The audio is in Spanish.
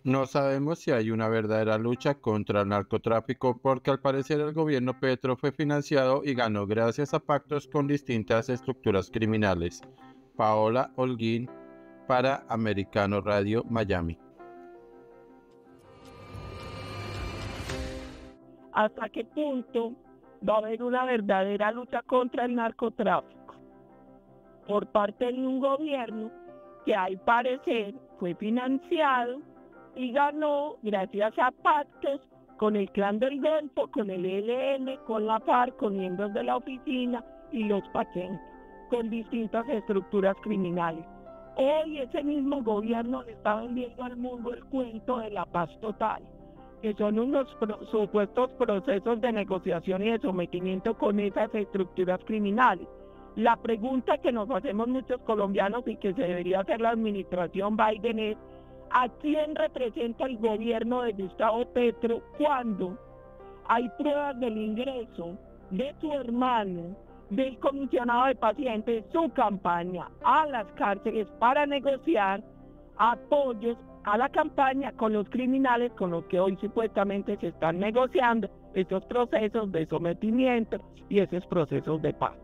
No sabemos si hay una verdadera lucha contra el narcotráfico porque al parecer el gobierno Petro fue financiado y ganó gracias a pactos con distintas estructuras criminales. Paola Holguín para Americano Radio Miami. ¿Hasta qué punto va a haber una verdadera lucha contra el narcotráfico por parte de un gobierno que al parecer fue financiado y ganó gracias a pactos con el Clan del Golfo, con el ELN, con la FARC, con miembros de la oficina y los paquetes, con distintas estructuras criminales? Hoy ese mismo gobierno le está vendiendo al mundo el cuento de la paz total, que son unos supuestos procesos de negociación y de sometimiento con esas estructuras criminales. La pregunta que nos hacemos muchos colombianos y que se debería hacer la administración Biden es: ¿a quién representa el gobierno de Gustavo Petro cuando hay pruebas del ingreso de su hermano, del comisionado de pacientes, su campaña a las cárceles para negociar apoyos a la campaña con los criminales con los que hoy supuestamente se están negociando esos procesos de sometimiento y esos procesos de paz?